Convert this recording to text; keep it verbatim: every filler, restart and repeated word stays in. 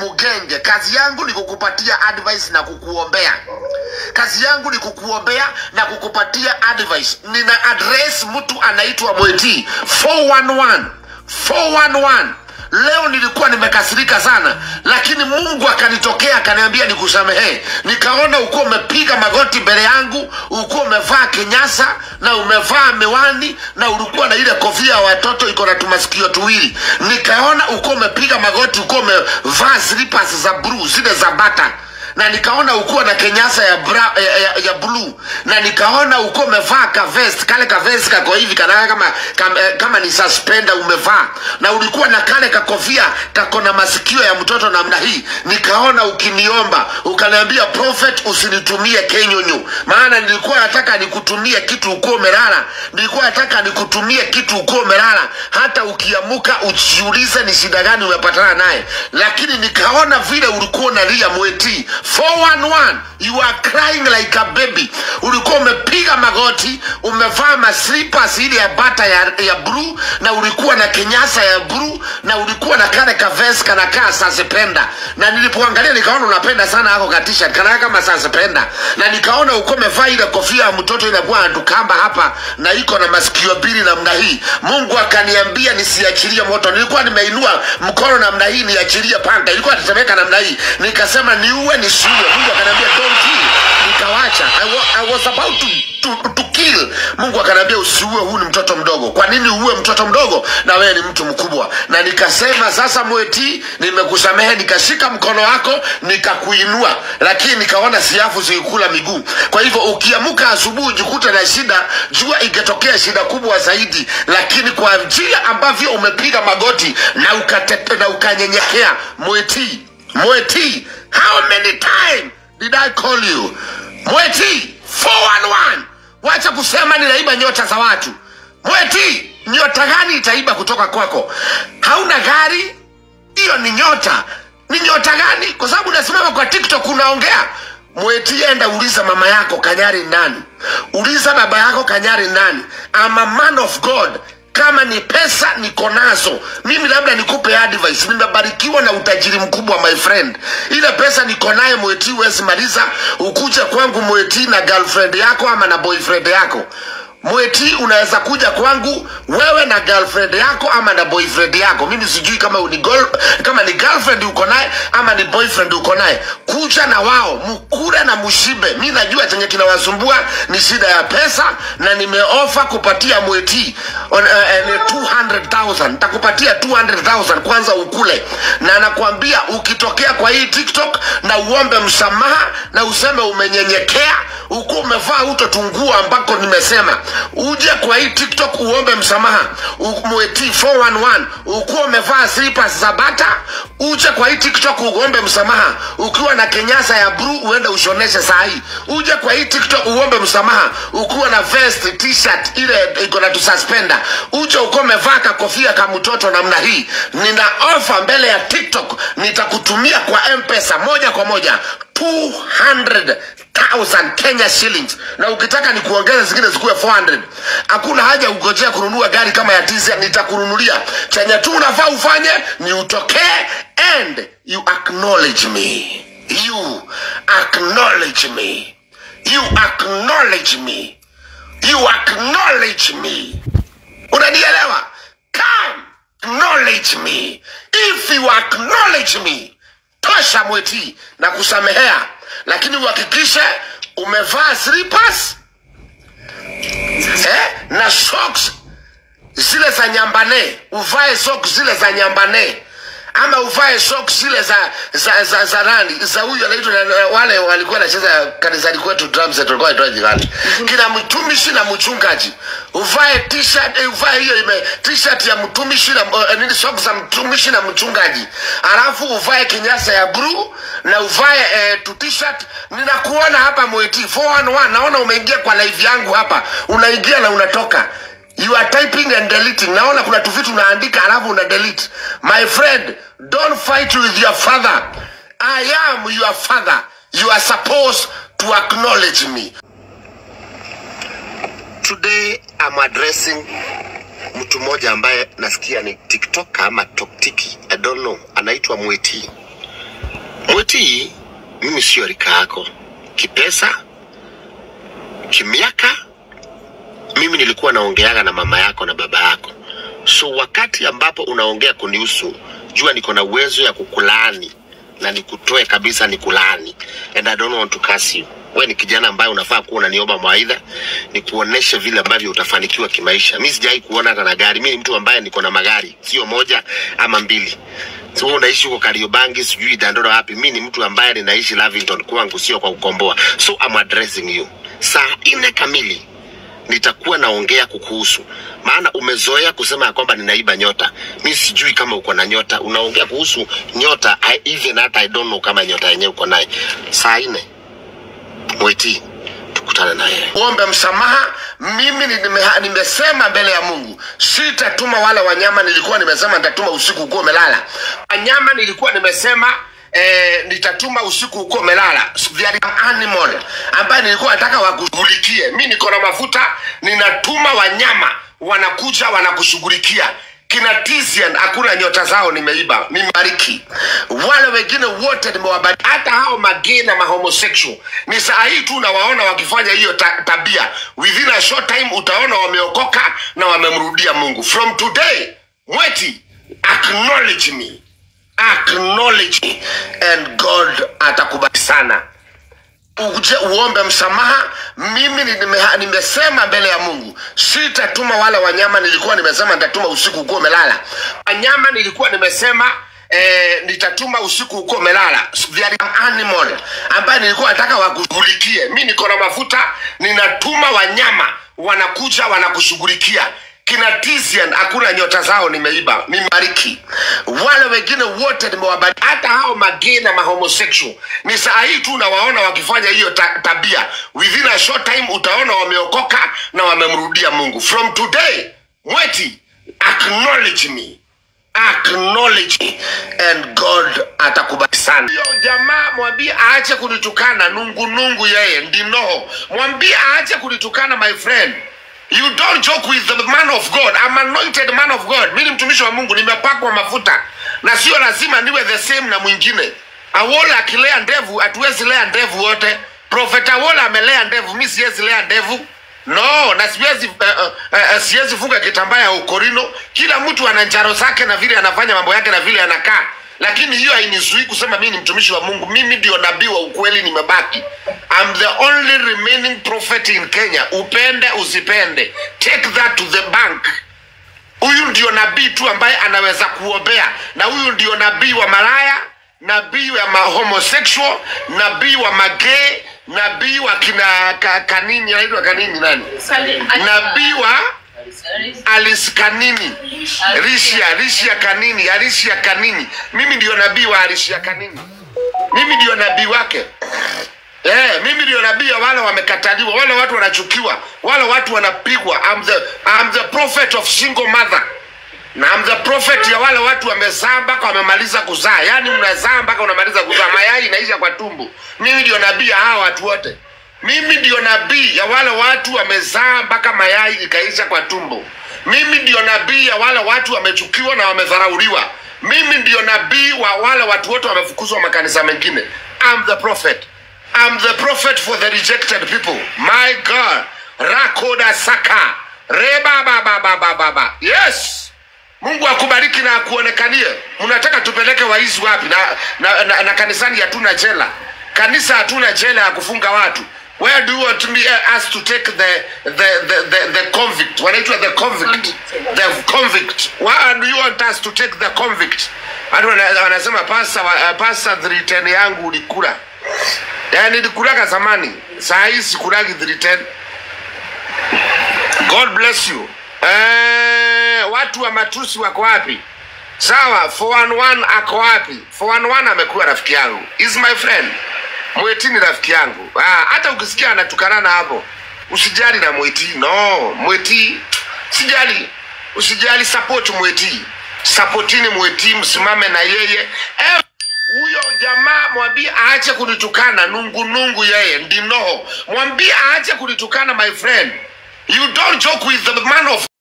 mugenge. Kazi yangu ni kukupatia advice na kukuombea. Kazi yangu ni kukuombea na kukupatia advice. Nina address mtu anaitwa Mweti four one one four one one. Leo nilikuwa nimekasirika sana, lakini Mungu akanitokea akaniambia nikusamehe. Nikaona uko umepiga magoti mbele yangu, uko umevaa kinyasa na umevaa miwani na ulikuwa na ile kofia ya watoto iko na tumasikio tuwili. Nikaona uko umepiga magoti, uko umevaa slippers za blue zile za bata. Na nikaona uko na kenyasa ya, bra, ya, ya, ya blue. Na nikaona uko umevaa ka vest, kale ka vest kako hivi kana kama kama, kama ni suspender umevaa. Na ulikuwa na kale ka kofia kako na masikio ya mtoto namna hii. Nikaona ukiniomba, ukaniambia prophet usinitumie kenyonyo. Maana nilikuwa nataka nikutumie kitu uko umelala. Nilikuwa nataka nikutumie kitu uko umelala. Hata ukiamuka ujiulize ni shida gani umepatana naye. Lakini nikaona vile ulikuwa unalia Mweti four one one, you are crying like a baby. Ulikuwa umepiga magoti, umevaa maslippers ile ya bata ya, ya blue, na ulikuwa na kenyasa ya blue, na ulikuwa na kale ka vest kana kaa suspender. Na nilipoangalia nikaona unapenda sana hako ka t-shirt kana kama suspender. Na nikaona uko umevaa ile kofia ya mtoto inakuwa anadukamba hapa na iko na masikio mbili namna hii. Mungu akaniambia nisiachilie moto. Nilikuwa nimeinua mkono namna hii niachilie panga. Ilikuwa inatetemeka namna hii. Nikasema niue nisiue. Mungu akaniambia don't kill. Nikawacha. I, wa, I was about to, to, to kill. Mungu akaniambia usiue, huyu ni mtoto mdogo. Kwa nini uue mtoto mdogo na wewe ni mtu mkubwa? Na nikasema sasa Mweti nimekusamehe. Nikashika mkono wako nikakuinua, lakini nikaona siafu zikula miguu. Kwa hivyo ukiamuka asubuhi jikuta na shida, jua ingetokea shida kubwa zaidi. Lakini kwa njia ambavyo umepiga magoti na ukatete na ukanyenyekea Mweti, Mweti, how many times did I call you? Mweti four one one. Wacha kusema ninaiba nyota za watu. Mweti, nyota gani itaiba kutoka kwako? Hauna gari? Hiyo ni nyota. Ni nyota gani? Kwa sababu unasimama kwa TikTok unaongea. Mweti, enda uliza mama yako Kanyari nani. Uliza baba yako Kanyari nani. I'm a man of God. Kama ni pesa niko nazo. Mimi labda nikupe advice. Nimebarikiwa na utajiri mkubwa my friend. Ile pesa niko naye Mweti huwezi maliza. Ukuje kwangu Mweti na girlfriend yako ama na boyfriend yako. Mweti unaweza kuja kwangu wewe na girlfriend yako ama na boyfriend yako. Mimi sijui kama ni girl, kama ni girlfriend uko naye ama ni boyfriend uko naye. Kuja na wao, mkure na mushibe. Mimi najua chenye kinawasumbua ni shida ya pesa, na nimeofa kupatia Mweti on, uh, uh, two hundred thousand. Nitakupatia two hundred thousand kwanza ukule. Na nakwambia ukitokea kwa hii TikTok na uombe msamaha na useme umenyenyekea, uko umevaa utotungua ambako nimesema. Uje kwa hii TikTok uombe msamaha. Mweti four one one, ukiwa umevaa slippers za bata, uje kwa hii TikTok uombe msamaha. Ukiwa na kenyasa ya blue uende ushoneshe saa hii. Uje kwa hii TikTok uombe msamaha. Ukiwa na vest, t-shirt ile iko na suspender. Uje uko umevaa kofia kama mtoto namna hii. Nina offer mbele ya TikTok, nitakutumia kwa M-Pesa moja kwa moja two hundred thousand Kenya shillings. Na ukitaka ni kuongeza zingine zikuwe four hundred. Hakuna haja ugojea kununua gari kama ya diesel, nitakununulia. Chenye tu unafaa ufanye ni utokee and you acknowledge me. You acknowledge me. You acknowledge me. You acknowledge me. Unanielewa? Come, acknowledge me. If you acknowledge me, tosha Mweti na kusamehea. Lakini uhakikishe umevaa slippers eh, na socks zile za nyambane. Uvae socks zile za nyambane. Ama uvae socks zile za za za, za rani. Za huyo anaitwa wale walikuwa wanacheza kanisani kwetu drums set walikuwa wanaitwa jigani. Kina mtumishi na mchungaji. Uvae t-shirt, eh, uvae hiyo ime t-shirt ya mtumishi na uh, nini socks za mtumishi na mchungaji. Alafu uvae kinyasa ya blue na uvae eh, tu t-shirt. Ninakuona hapa Mweti four one one. Naona umeingia kwa live yangu hapa. Unaingia na unatoka. You are typing and deleting. Naona kuna tu vitu unaandika alafu una delete. My friend, don't fight with your father. I am your father. You are supposed to acknowledge me. Today I'm addressing mtu mmoja ambaye nasikia ni TikTok ama TokTiki. I don't know. Anaitwa Mweti. Mweti, mimi sio rika yako. Kipesa, kimiaka, mimi nilikuwa naongeaga na mama yako na baba yako. So wakati ambapo unaongea kunihusu, jua niko na uwezo ya kukulaani na nikutoe kabisa nikulaani. And I don't want to curse you. Wewe ni kijana ambaye unafaa kuwa unaniomba mawaidha, nikuoneshe vile ambavyo utafanikiwa kimaisha. Mimi sijai kuona hata na gari. Mimi ni mtu ambaye niko na magari, sio moja ama mbili. So unaishi kwa Kariobangi, sijui Dandora wapi. Mimi ni mtu ambaye ninaishi Lavington kwangu, sio kwa Ukomboa. So I'm addressing you. Saa nne kamili nitakuwa naongea kukuhusu. Maana umezoea kusema kwamba ninaiba nyota. Mimi sijui kama uko na nyota. Unaongea kuhusu nyota, I even hata I don't know kama nyota yenyewe uko nayo. Saa nne Mweti, tukutane naye. Uombe msamaha. Mimi nimesema mbele ya Mungu, sitatuma wale wanyama. Nilikuwa nimesema nitatuma usiku uko umelala. Wanyama nilikuwa nimesema eh, nitatuma usiku uko umelala. There is an animal ambaye nilikuwa nataka wakushughulikie. Mimi niko na mafuta, ninatuma wanyama wanakuja wanakushughulikia. Kina Tizian hakuna nyota zao nimeiba, nimebariki. Wale wengine wote nimewabariki, hata hao magena ma homosexual. Ni saa hii tu nawaona wakifanya hiyo ta tabia. Within a short time utaona wameokoka na wamemrudia Mungu. From today, Mweti, acknowledge me. Acknowledge me and God atakubariki sana. Uje uombe msamaha. Mimi nimesema mbele ya Mungu, sitatuma wale wanyama. Nilikuwa nimesema nitatuma usiku uko umelala. Wanyama nilikuwa nimesema eh, nitatuma usiku uko umelala. There is an animal ambaye nilikuwa nataka wakushughulikie. Mimi niko na mafuta, ninatuma wanyama wanakuja wanakushughulikia. Kina Tizian hakuna nyota zao nimeiba, nimebariki. Wale wengine wote nimewabariki, hata hao magena ma homosexual. Ni saa hii tu nawaona wakifanya hiyo ta tabia. Within a short time utaona wameokoka na wamemrudia Mungu. From today, Mweti, acknowledge me. Acknowledge me and God atakubariki sana. Yo jamaa mwambie aache kunitukana, nungu nungu yeye ndinoho. Mwambie aache kunitukana my friend. You don't joke with the man of God. I'm anointed man of God. Mimi mtumishi wa Mungu, nimepakwa mafuta. Na sio lazima niwe the same na mwingine. Awola akilea ndevu, hatuwezi lea ndevu wote. Prophet Awola amelea ndevu, mimi siwezi lea ndevu. No, na siwezi uh, uh, uh, siwezi funga kitambaa ya ukorino. Kila mtu ana njaro zake na vile anafanya mambo yake na vile anakaa. Lakini hiyo hainizuii kusema mimi ni mtumishi wa Mungu. Mimi ndio nabii wa ukweli, nimebaki. I'm the only remaining prophet in Kenya. Upende usipende, take that to the bank. Huyu ndio nabii tu ambaye anaweza kuombea. Na huyu ndio nabii wa malaya, nabii wa ma homosexual, nabii wa magay, nabii wa kina ka, kanini, anaitwa kanini nani? Nabii wa Alice Kanini. Rishia, Rishia Kanini, Arishia Kanini. Mimi ndio nabii wa Arishia Kanini. Mimi ndio nabii wake. Eh, mimi ndio nabii wale wamekataliwa, wale watu wanachukiwa, wale watu wanapigwa. I'm the I'm the prophet of single mother. Na I'm the prophet ya wale watu wamezaa mpaka wamemaliza kuzaa. Yaani unazaa mpaka unamaliza kuzaa, mayai inaisha kwa tumbo. Mimi ndio nabii ya hao watu wote. Mimi ndio nabii ya wale watu wamezaa mpaka mayai ikaisha kwa tumbo. Mimi ndio nabii ya wale watu wamechukiwa na wamedharauliwa. Mimi ndio nabii wa wale watu wote wamefukuzwa makanisa mengine. I'm the prophet. I'm the prophet for the rejected people. My God. Rakoda Saka. Reba baba baba baba. Yes. Mungu akubariki na akuonekanie. Mnataka tupeleke waizi wapi? Na, na, na, na kanisani hatuna jela. Kanisa hatuna jela ya kufunga watu. Where do you want me, uh, us to take the the the the, the convict? Wanaitwa the convict. The convict. Where do you want us to take the convict? Watu wanasema pasa uh, pasa three ten yangu ulikula. Yaani nilikula zamani. Saa hii sikulagi three ten. God bless you. Eh, watu wa matusi wako wapi? Sawa, four one one ako wapi? four one one amekuwa rafiki yangu. Is my friend. Mweti ni rafiki yangu. Ah, hata ukisikia anatukana hapo, usijali na Mweti. No, Mweti sijali. Usijali, support Mweti. Supportini Mweti, msimame na yeye. Eh, huyo jamaa mwambie aache kunitukana, nungu nungu yeye ndinoho. Mwambie aache kunitukana my friend. You don't joke with the man of